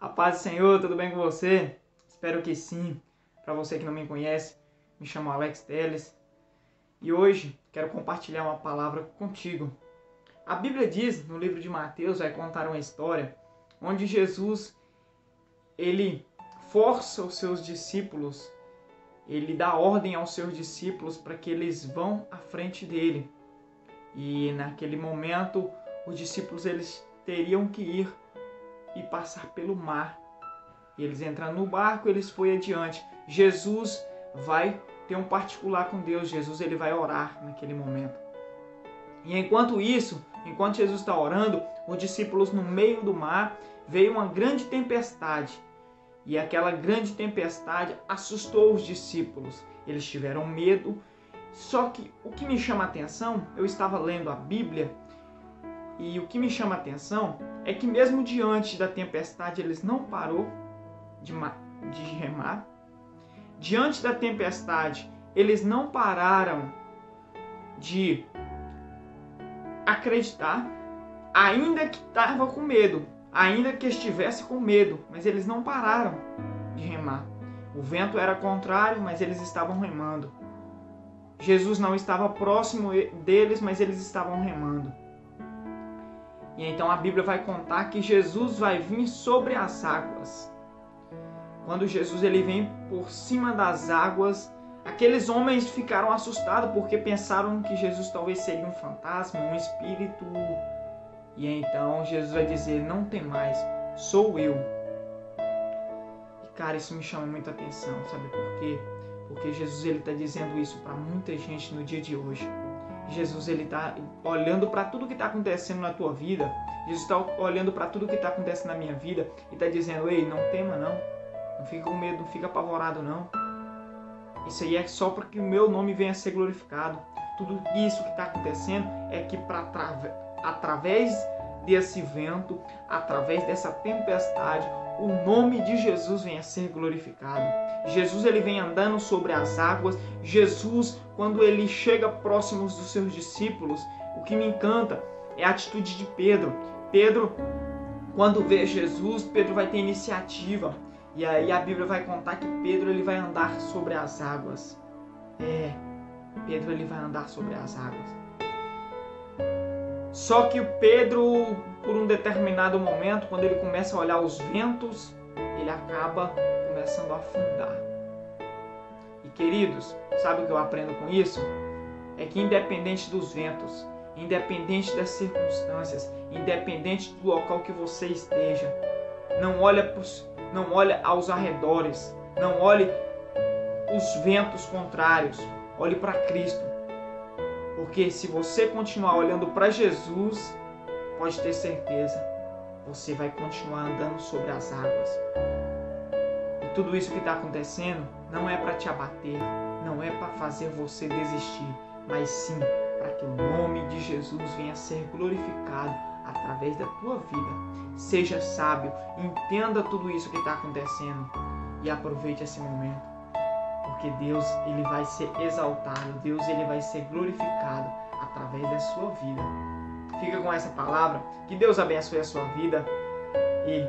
A paz do Senhor, tudo bem com você? Espero que sim. Para você que não me conhece, me chamo Alex Teles e hoje quero compartilhar uma palavra contigo. A Bíblia diz, no livro de Mateus, vai contar uma história onde Jesus, ele força os seus discípulos, ele dá ordem aos seus discípulos para que eles vão à frente dele. E naquele momento, os discípulos eles teriam que ir e passar pelo mar. Eles entram no barco, eles foram adiante. Jesus vai ter um particular com Deus. Jesus ele vai orar naquele momento. E enquanto Jesus está orando, os discípulos no meio do mar, veio uma grande tempestade. E aquela grande tempestade assustou os discípulos. Eles tiveram medo. Só que o que me chama a atenção, eu estava lendo a Bíblia, e o que me chama a atenção é que mesmo diante da tempestade eles não pararam de remar. Diante da tempestade eles não pararam de acreditar, ainda que estava com medo, ainda que estivesse com medo, mas eles não pararam de remar. O vento era contrário, mas eles estavam remando. Jesus não estava próximo deles, mas eles estavam remando. E então a Bíblia vai contar que Jesus vai vir sobre as águas. Quando Jesus ele vem por cima das águas, aqueles homens ficaram assustados porque pensaram que Jesus talvez seria um fantasma, um espírito. E então Jesus vai dizer: não tem mais, sou eu. E cara, isso me chama muita atenção, sabe por quê? Porque Jesus ele está dizendo isso para muita gente no dia de hoje. Jesus ele está olhando para tudo que está acontecendo na tua vida. Jesus está olhando para tudo que está acontecendo na minha vida e está dizendo: ei, não tema não. Não fica com medo, não fica apavorado não. Isso aí é só para que o meu nome venha a ser glorificado. Tudo isso que está acontecendo é que através desse vento, através dessa tempestade, o nome de Jesus venha a ser glorificado. Jesus ele vem andando sobre as águas. Jesus, quando ele chega próximo dos seus discípulos, o que me encanta é a atitude de Pedro. Pedro, quando vê Jesus, Pedro vai ter iniciativa. E aí a Bíblia vai contar que Pedro ele vai andar sobre as águas. Pedro ele vai andar sobre as águas. Só que o Pedro, por um determinado momento, quando ele começa a olhar os ventos, ele acaba começando a afundar. E queridos, sabe o que eu aprendo com isso? É que independente dos ventos, independente das circunstâncias, independente do local que você esteja, não olhe aos arredores, não olhe os ventos contrários, olhe para Cristo. Porque se você continuar olhando para Jesus, pode ter certeza, você vai continuar andando sobre as águas. E tudo isso que está acontecendo não é para te abater, não é para fazer você desistir, mas sim para que o nome de Jesus venha a ser glorificado através da tua vida. Seja sábio, entenda tudo isso que está acontecendo e aproveite esse momento. Porque Deus ele vai ser exaltado, Deus ele vai ser glorificado através da sua vida. Fica com essa palavra, que Deus abençoe a sua vida e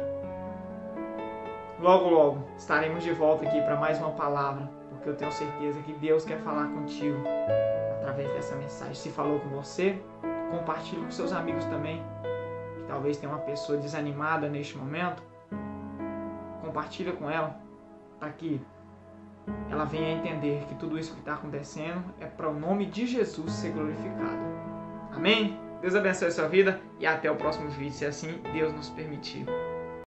logo estaremos de volta aqui para mais uma palavra, porque eu tenho certeza que Deus quer falar contigo através dessa mensagem. Se falou com você, compartilhe com seus amigos também, que talvez tenha uma pessoa desanimada neste momento. Compartilha com ela para que ela venha a entender que tudo isso que está acontecendo é para o nome de Jesus ser glorificado. Amém? Deus abençoe a sua vida e até o próximo vídeo, se assim Deus nos permitir.